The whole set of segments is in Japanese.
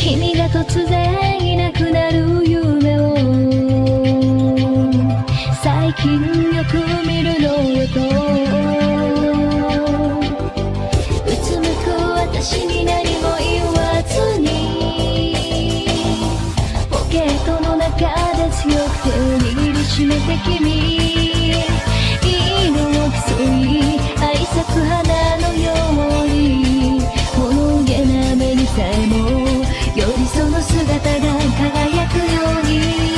君が突然いなくなる夢を最近よく見るのよとうつむく私に何も言わずにポケットの中で強く手を握りしめて君いいのを競い愛咲く花のようにほのげな目にさえもよりその姿が輝くように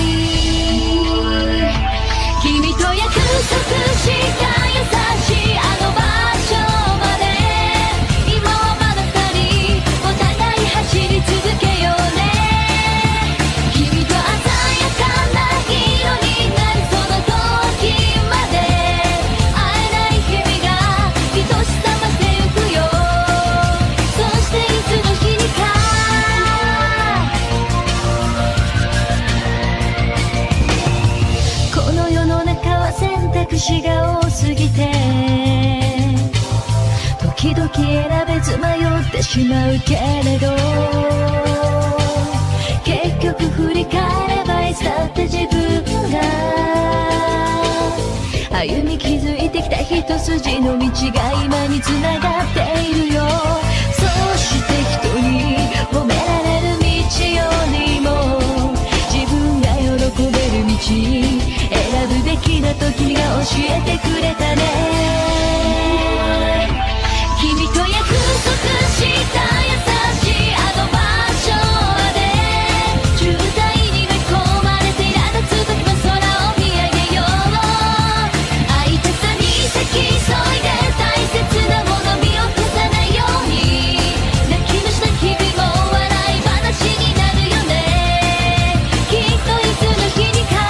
君と約束した優しいあの場所まで今はまだ二人お互い走り続けようね君と鮮やかな色になるその時まで会えない日々が愛しさ増してゆくよそしていつの日にかこの世の中は選択肢が多すぎて時々選べず迷ってしまうけれど結局振り返ればいつだって自分が歩み築いてきた一筋の道が今につながっているよそして人に褒められる道よりも自分が喜べる道選ぶべきだと君が教えてくれたね君と約束した優しいあの場所まで渋滞に巻き込まれて苛立つ時も空を見上げよう会いたさに先急いで大切なもの見落とさないように泣き虫な日々も笑い話になるよねきっといつの日にか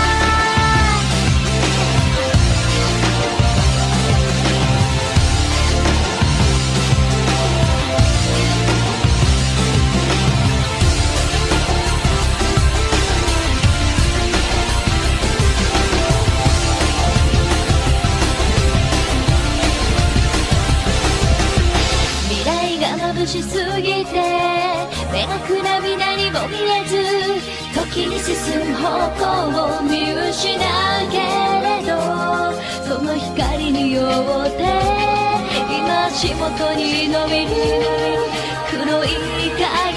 未来が眩しすぎて描く涙にも見えず時に進む方向を見失うけれどその光によって今足元に伸びる黒い影